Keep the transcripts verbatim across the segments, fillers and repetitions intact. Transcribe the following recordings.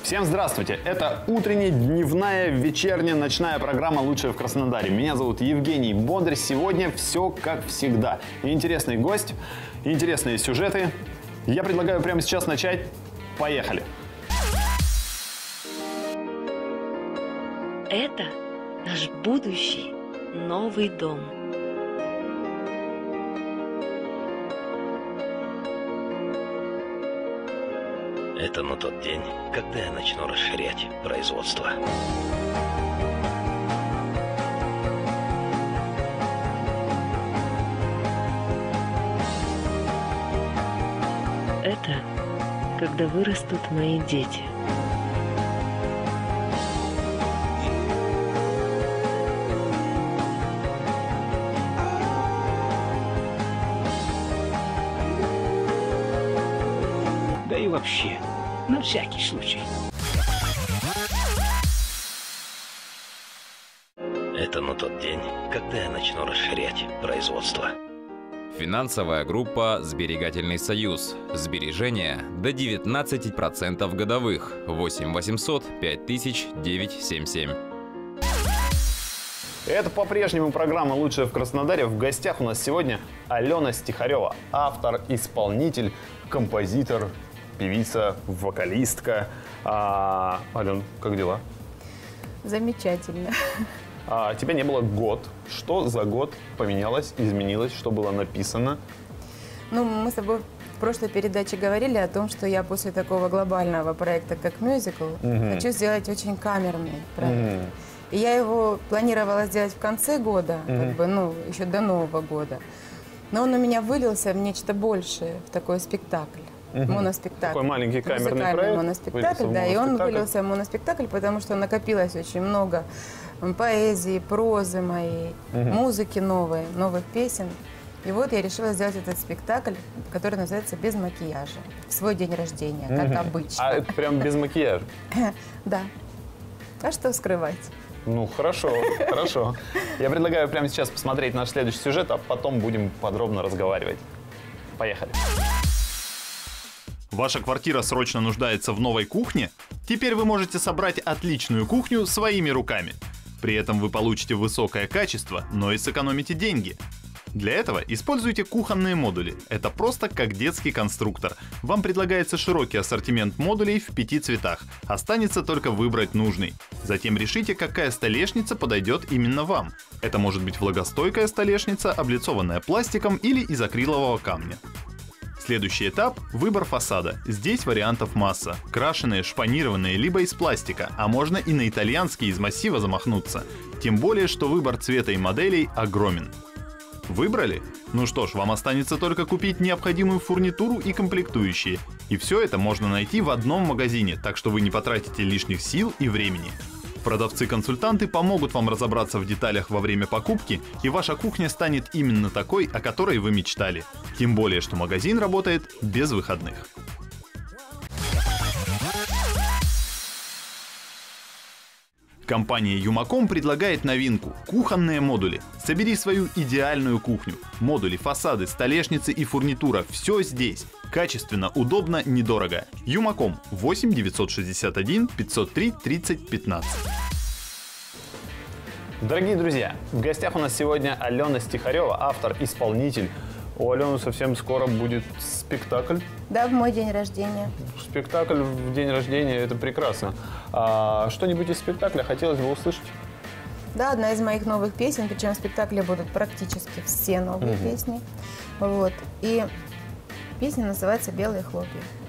Всем здравствуйте! Это утренняя, дневная, вечерняя, ночная программа «Лучшее в Краснодаре». Меня зовут Евгений Бондарь. Сегодня все как всегда. Интересный гость, интересные сюжеты. Я предлагаю прямо сейчас начать. Поехали! Это наш будущий новый дом. Это на тот день, когда я начну расширять производство. Это когда вырастут мои дети. Да и вообще, на всякий случай. Это на тот день, когда я начну расширять производство. Финансовая группа «Сберегательный союз». Сбережения до девятнадцати процентов годовых. восемь восемьсот пять тысяч девятьсот семьдесят семь. Это по-прежнему программа «Лучшее в Краснодаре». В гостях у нас сегодня Алена Стихарева. Автор, исполнитель, композитор, певица, вокалистка. А, Ален, как дела? Замечательно. А, тебя не было год. Что за год поменялось, изменилось, что было написано? Ну, мы с тобой в прошлой передаче говорили о том, что я после такого глобального проекта, как мюзикл, угу. хочу сделать очень камерный проект. Угу. И я его планировала сделать в конце года, угу. как бы, ну, еще до Нового года. Но он у меня вылился в нечто большее, в такой спектакль. Угу. Моноспектакль. Такой маленький камерный Музыкальный проект. Моноспектакль, да, и он вылился в моноспектакль, потому что накопилось очень много поэзии, прозы моей, угу. музыки новой, новых песен. И вот я решила сделать этот спектакль, который называется «Без макияжа». В свой день рождения, как угу. обычно. А это прям без макияжа? Да. А что скрывать? Ну, хорошо, хорошо. Я предлагаю прямо сейчас посмотреть наш следующий сюжет, а потом будем подробно разговаривать. Поехали. Ваша квартира срочно нуждается в новой кухне? Теперь вы можете собрать отличную кухню своими руками. При этом вы получите высокое качество, но и сэкономите деньги. Для этого используйте кухонные модули. Это просто как детский конструктор. Вам предлагается широкий ассортимент модулей в пяти цветах. Останется только выбрать нужный. Затем решите, какая столешница подойдет именно вам. Это может быть влагостойкая столешница, облицованная пластиком или из акрилового камня. Следующий этап – выбор фасада. Здесь вариантов масса. Крашеные, шпанированные, либо из пластика, а можно и на итальянские из массива замахнуться. Тем более, что выбор цвета и моделей огромен. Выбрали? Ну что ж, вам останется только купить необходимую фурнитуру и комплектующие. И все это можно найти в одном магазине, так что вы не потратите лишних сил и времени. Продавцы-консультанты помогут вам разобраться в деталях во время покупки, и ваша кухня станет именно такой, о которой вы мечтали. Тем более, что магазин работает без выходных. Компания Юмаком предлагает новинку – кухонные модули. Собери свою идеальную кухню. Модули, фасады, столешницы и фурнитура – все здесь. Качественно, удобно, недорого. Юмаком восемь девятьсот шестьдесят один пятьсот три тридцать пятнадцать. Дорогие друзья, в гостях у нас сегодня Алена Стихарева, автор, исполнитель. У Алены совсем скоро будет спектакль. Да, в мой день рождения. Спектакль в день рождения – это прекрасно. А что-нибудь из спектакля хотелось бы услышать? Да, одна из моих новых песен, причем в спектакле будут практически все новые угу. песни. Вот. И песня называется «Белые хлопья».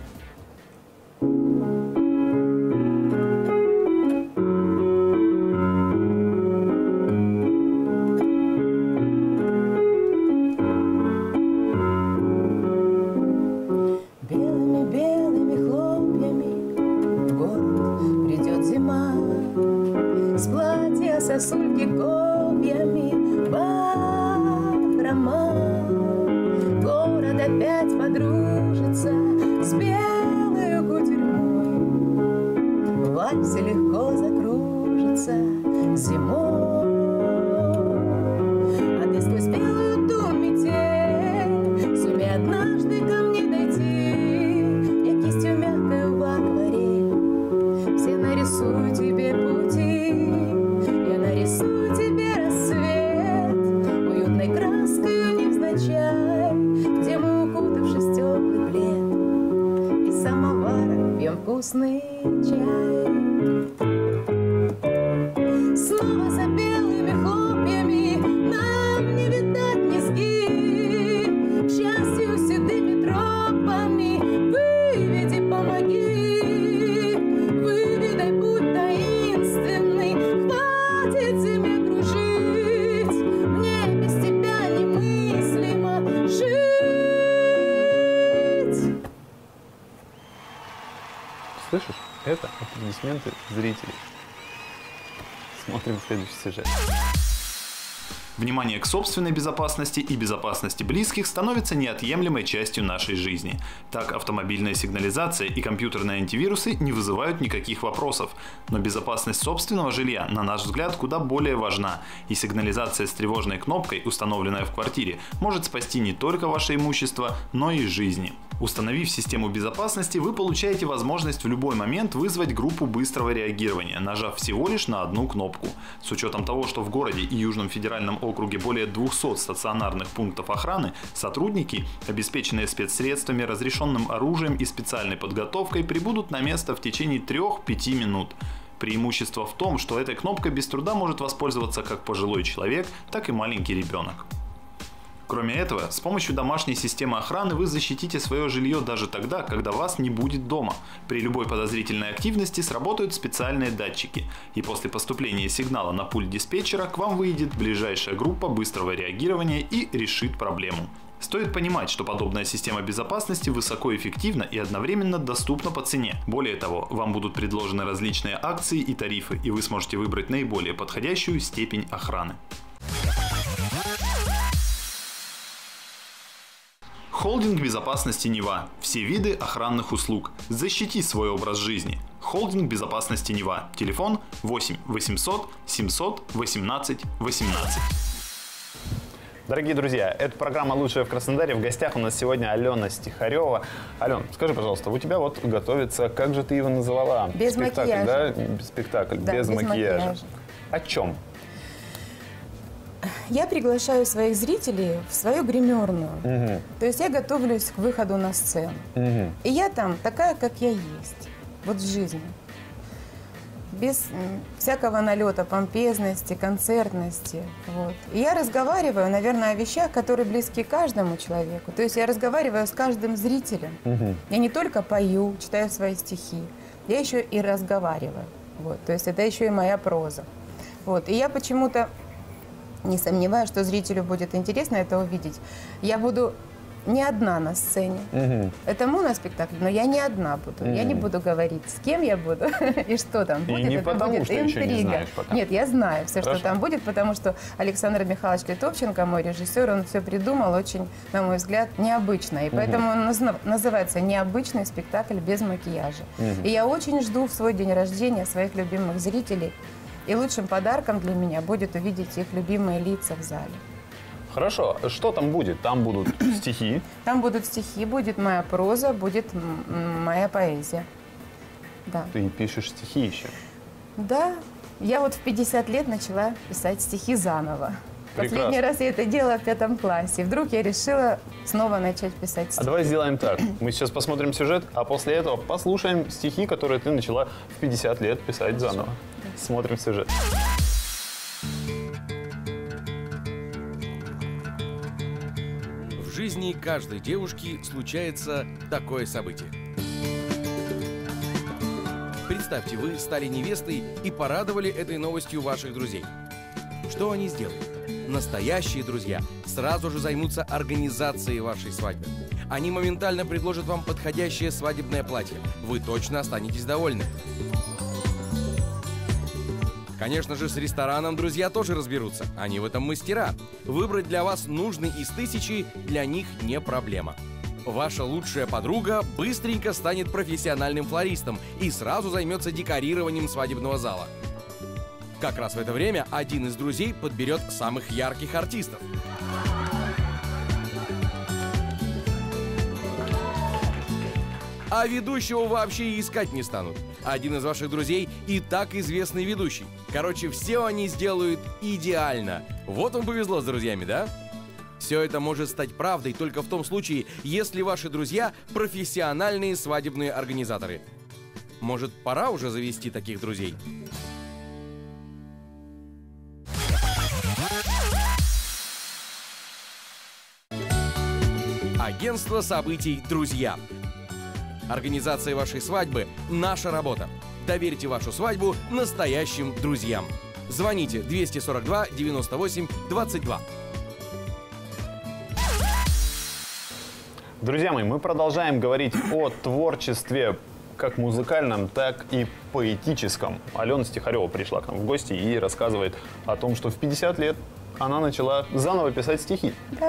Сосульки копьями бахрома. Город опять подружится с белым. чай, где мы, укутавшись в теплый плед, из самовара пьем вкусный чай. Снова за белыми хлопьями нам не видать низги, к счастью, седыми тропами выведи, помоги, выведай путь таинственный, хватит земля кружить, мне без тебя немыслимо жить. Слышишь? Это аплодисменты зрителей. Смотрим следующий сюжет. Внимание к собственной безопасности и безопасности близких становится неотъемлемой частью нашей жизни. Так, автомобильная сигнализация и компьютерные антивирусы не вызывают никаких вопросов. Но безопасность собственного жилья, на наш взгляд, куда более важна. И сигнализация с тревожной кнопкой, установленная в квартире, может спасти не только ваше имущество, но и жизни. Установив систему безопасности, вы получаете возможность в любой момент вызвать группу быстрого реагирования, нажав всего лишь на одну кнопку. С учетом того, что в городе и Южном федеральном округе более двухсот стационарных пунктов охраны, сотрудники, обеспеченные спецсредствами, разрешенным оружием и специальной подготовкой, прибудут на место в течение трёх-пяти минут. Преимущество в том, что этой кнопкой без труда может воспользоваться как пожилой человек, так и маленький ребенок. Кроме этого, с помощью домашней системы охраны вы защитите свое жилье даже тогда, когда вас не будет дома. При любой подозрительной активности сработают специальные датчики, и после поступления сигнала на пульт диспетчера к вам выйдет ближайшая группа быстрого реагирования и решит проблему. Стоит понимать, что подобная система безопасности высокоэффективна и одновременно доступна по цене. Более того, вам будут предложены различные акции и тарифы, и вы сможете выбрать наиболее подходящую степень охраны. Холдинг безопасности Нева. Все виды охранных услуг. Защити свой образ жизни. Холдинг безопасности Нева. Телефон восемь восемьсот семьсот восемнадцать восемнадцать. Дорогие друзья, это программа «Лучшее в Краснодаре». В гостях у нас сегодня Алена Стихарева. Ален, скажи, пожалуйста, у тебя вот готовится, как же ты его называла? Без спектакль, макияжа. Да? Спектакль, да, без, без макияжа. макияжа. О чем? Я приглашаю своих зрителей в свою гримерную. Угу. То есть я готовлюсь к выходу на сцену. Угу. И я там такая, как я есть. Вот в жизни. Без м, всякого налета помпезности, концертности. Вот. И я разговариваю, наверное, о вещах, которые близки каждому человеку. То есть я разговариваю с каждым зрителем. Угу. Я не только пою, читаю свои стихи, я еще и разговариваю. Вот. То есть это еще и моя проза. Вот. И я почему-то не сомневаюсь, что зрителю будет интересно это увидеть. Я буду не одна на сцене. Угу. Это моноспектакль, но я не одна буду. Угу. Я не буду говорить, с кем я буду и что там будет. И не это потому, будет что интрига. еще не знаешь пока. Нет, я знаю все, Хорошо. что там будет, потому что Александр Михайлович Литовченко, мой режиссер, он все придумал очень, на мой взгляд, необычно. И угу. поэтому он наз- называется «Необычный спектакль без макияжа». Угу. И я очень жду в свой день рождения своих любимых зрителей. И лучшим подарком для меня будет увидеть их любимые лица в зале. Хорошо. Что там будет? Там будут стихи. Там будут стихи, будет моя проза, будет м- моя поэзия. Да. Ты пишешь стихи еще. Да. Я вот в пятьдесят лет начала писать стихи заново. Прекрасно. Последний раз я это делала в пятом классе. И вдруг я решила снова начать писать стихи. А давай сделаем так. Мы сейчас посмотрим сюжет, а после этого послушаем стихи, которые ты начала в пятьдесят лет писать заново. Смотрим сюжет. В жизни каждой девушки случается такое событие. Представьте, вы стали невестой и порадовали этой новостью ваших друзей. Что они сделают? Настоящие друзья сразу же займутся организацией вашей свадьбы. Они моментально предложат вам подходящее свадебное платье. Вы точно останетесь довольны. Конечно же, с рестораном друзья тоже разберутся. Они в этом мастера. Выбрать для вас нужный из тысячи для них не проблема. Ваша лучшая подруга быстренько станет профессиональным флористом и сразу займется декорированием свадебного зала. Как раз в это время один из друзей подберет самых ярких артистов. А ведущего вообще и искать не станут. Один из ваших друзей и так известный ведущий. Короче, все они сделают идеально. Вот вам повезло с друзьями, да? Все это может стать правдой только в том случае, если ваши друзья профессиональные свадебные организаторы. Может, пора уже завести таких друзей? Агентство событий «Друзья». Организация вашей свадьбы – наша работа. Доверьте вашу свадьбу настоящим друзьям. Звоните двести сорок два девяносто восемь двадцать два. Друзья мои, мы продолжаем говорить о творчестве как музыкальном, так и поэтическом. Алена Стихарева пришла к нам в гости и рассказывает о том, что в пятьдесят лет она начала заново писать стихи. Да.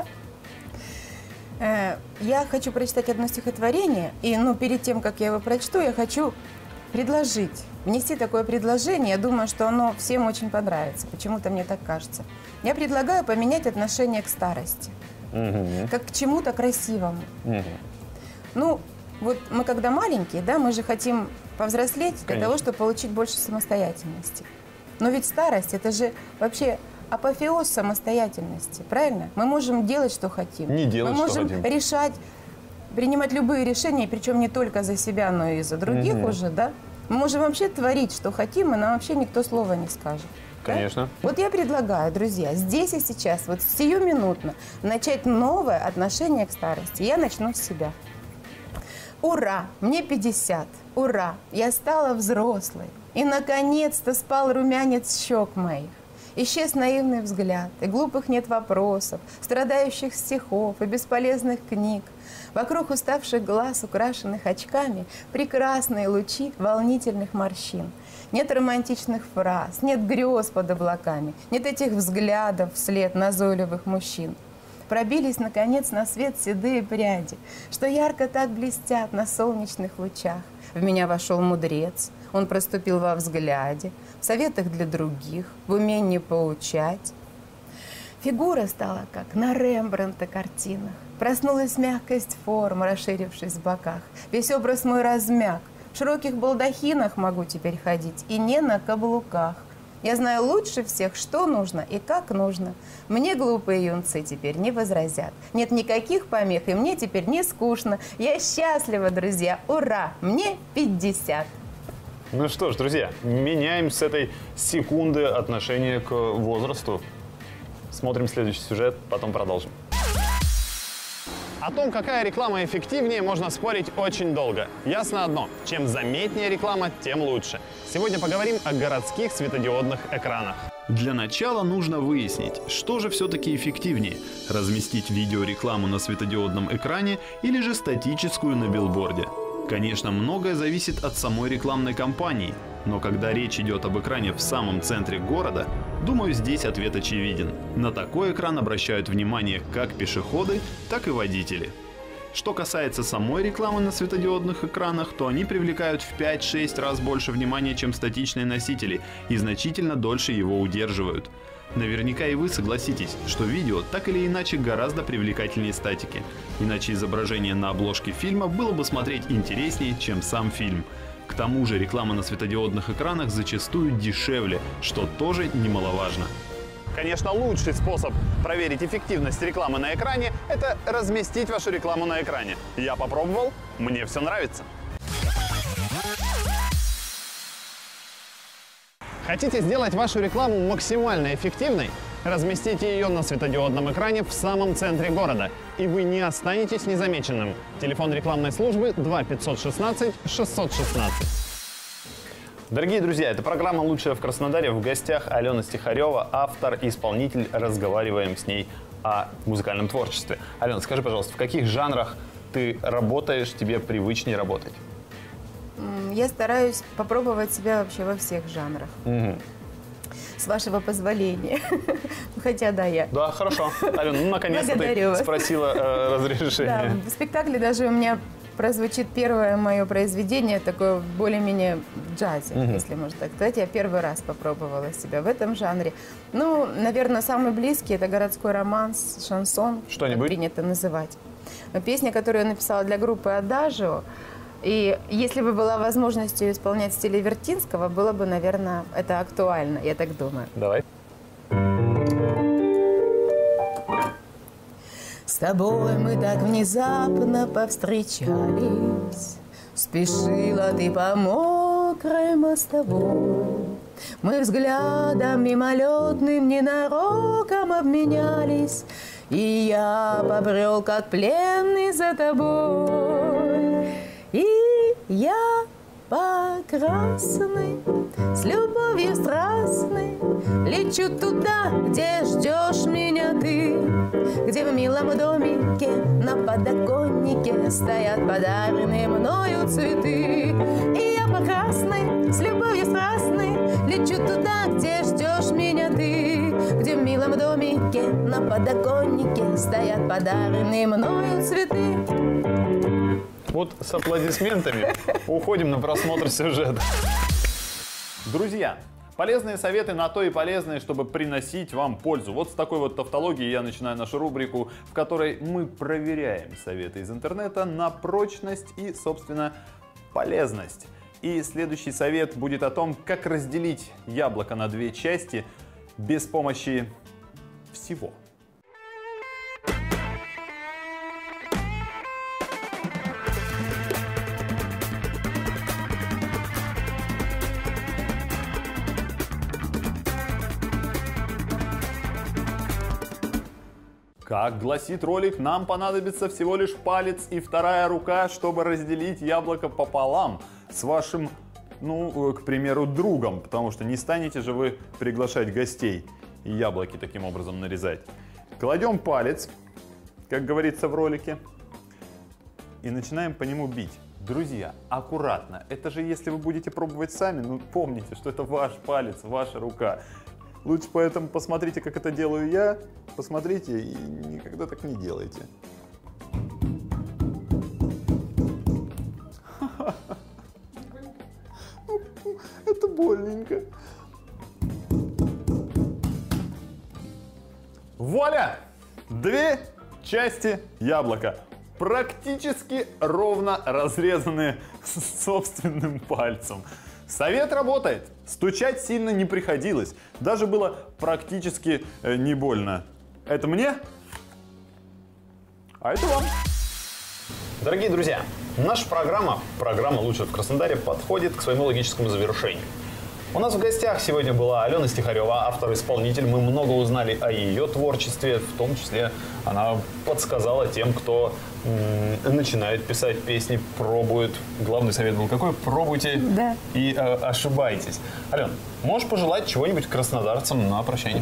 Я хочу прочитать одно стихотворение, и ну, перед тем, как я его прочту, я хочу предложить, внести такое предложение. Я думаю, что оно всем очень понравится. Почему-то мне так кажется. Я предлагаю поменять отношение к старости. Угу. Как к чему-то красивому. Угу. Ну, вот мы когда маленькие, да, мы же хотим повзрослеть для Конечно. того, чтобы получить больше самостоятельности. Но ведь старость – это же вообще апофеоз самостоятельности, правильно? Мы можем делать, что хотим. Не делать, мы можем что хотим. решать, принимать любые решения, причем не только за себя, но и за других угу. уже, да? Мы можем вообще творить, что хотим, и нам вообще никто слова не скажет. Конечно. Да? Вот я предлагаю, друзья, здесь и сейчас, вот сиюминутно, начать новое отношение к старости. Я начну с себя. Ура! Мне пятьдесят. Ура! Я стала взрослой. И, наконец-то, спал румянец щек моих. Исчез наивный взгляд, и глупых нет вопросов, страдающих стихов и бесполезных книг. Вокруг уставших глаз, украшенных очками, прекрасные лучи волнительных морщин. Нет романтичных фраз, нет грез под облаками, нет этих взглядов вслед назойливых мужчин. Пробились, наконец, на свет седые пряди, что ярко так блестят на солнечных лучах. В меня вошел мудрец, он проступил во взгляде, в советах для других, в умении поучать. Фигура стала, как на Рембрандта картинах. Проснулась мягкость форм, расширившись в боках. Весь образ мой размяк. В широких балдахинах могу теперь ходить, и не на каблуках. Я знаю лучше всех, что нужно и как нужно. Мне глупые юнцы теперь не возразят. Нет никаких помех, и мне теперь не скучно. Я счастлива, друзья. Ура! Мне пятьдесят. Ну что ж, друзья, меняем с этой секунды отношение к возрасту. Смотрим следующий сюжет, потом продолжим. О том, какая реклама эффективнее, можно спорить очень долго. Ясно одно, чем заметнее реклама, тем лучше. Сегодня поговорим о городских светодиодных экранах. Для начала нужно выяснить, что же все-таки эффективнее – разместить видеорекламу на светодиодном экране или же статическую на билборде. Конечно, многое зависит от самой рекламной кампании, но когда речь идет об экране в самом центре города, думаю, здесь ответ очевиден. На такой экран обращают внимание как пешеходы, так и водители. Что касается самой рекламы на светодиодных экранах, то они привлекают в пять-шесть раз больше внимания, чем статичные носители, и значительно дольше его удерживают. Наверняка и вы согласитесь, что видео так или иначе гораздо привлекательнее статики. Иначе изображение на обложке фильма было бы смотреть интереснее, чем сам фильм. К тому же реклама на светодиодных экранах зачастую дешевле, что тоже немаловажно. Конечно, лучший способ проверить эффективность рекламы на экране – это разместить вашу рекламу на экране. Я попробовал, мне все нравится. Хотите сделать вашу рекламу максимально эффективной? Разместите ее на светодиодном экране в самом центре города, и вы не останетесь незамеченным. Телефон рекламной службы два пятьсот шестнадцать шестьсот шестнадцать. Дорогие друзья, это программа «Лучшее в Краснодаре». В гостях Алена Стихарева, автор и исполнитель. Разговариваем с ней о музыкальном творчестве. Алена, скажи, пожалуйста, в каких жанрах ты работаешь, тебе привычнее работать? Я стараюсь попробовать себя вообще во всех жанрах. Угу. С вашего позволения. Хотя, да, я. Да, хорошо. Алена, ну, наконец-то ты спросила э, разрешение. Да, в спектакле даже у меня прозвучит первое мое произведение, такое более-менее в джазе, угу. если можно так сказать. Я первый раз попробовала себя в этом жанре. Ну, наверное, самый близкий – это городской романс, шансон, как принято называть. Песня, которую я написала для группы «Адажио». И если бы была возможность ее исполнять в стиле Вертинского, было бы, наверное, это актуально, я так думаю. Давай. С тобой мы так внезапно повстречались, спешила ты по мокрой мостовой. Мы взглядом мимолетным ненароком обменялись, и я побрел, как пленный, за тобой. И я по красной, с любовью страстной, лечу туда, где ждешь меня ты, где в милом домике на подоконнике стоят подаренные мною цветы. И я по красной, с любовью страстной, лечу туда, где ждешь меня ты, где в милом домике на подоконнике стоят подаренные мною цветы. Вот с аплодисментами уходим на просмотр сюжета. Друзья, полезные советы на то и полезные, чтобы приносить вам пользу. Вот с такой вот тавтологией я начинаю нашу рубрику, в которой мы проверяем советы из интернета на прочность и, собственно, полезность. И следующий совет будет о том, как разделить яблоко на две части без помощи всего. Как гласит ролик, нам понадобится всего лишь палец и вторая рука, чтобы разделить яблоко пополам с вашим, ну, к примеру, другом, потому что не станете же вы приглашать гостей и яблоки таким образом нарезать. Кладем палец, как говорится в ролике, и начинаем по нему бить. Друзья, аккуратно. Это же если вы будете пробовать сами, ну помните, что это ваш палец, ваша рука. Лучше поэтому посмотрите, как это делаю я, посмотрите и никогда так не делайте. Это больненько. Вуаля! Две части яблока. Практически ровно разрезанные собственным пальцем. Совет работает. Стучать сильно не приходилось. Даже было практически э, не больно. Это мне, а это вам. Дорогие друзья, наша программа, программа «Лучшее в Краснодаре», подходит к своему логическому завершению. У нас в гостях сегодня была Алена Стихарева, автор-исполнитель. Мы много узнали о ее творчестве, в том числе она подсказала тем, кто м- начинает писать песни, пробует. Главный совет был какой? Пробуйте да. и э, ошибайтесь. Ален, можешь пожелать чего-нибудь краснодарцам на прощание?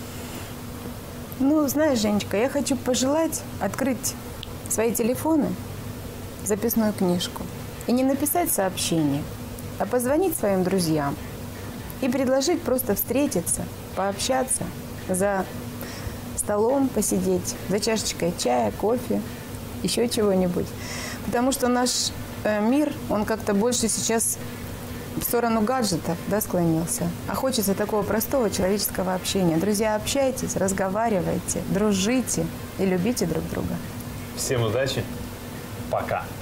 Ну, знаешь, Женечка, я хочу пожелать открыть свои телефоны, записную книжку, и не написать сообщение, а позвонить своим друзьям и предложить просто встретиться, пообщаться, за столом посидеть, за чашечкой чая, кофе, еще чего-нибудь. Потому что наш э, мир, он как-то больше сейчас в сторону гаджетов, да, склонился. А хочется такого простого человеческого общения. Друзья, общайтесь, разговаривайте, дружите и любите друг друга. Всем удачи. Пока.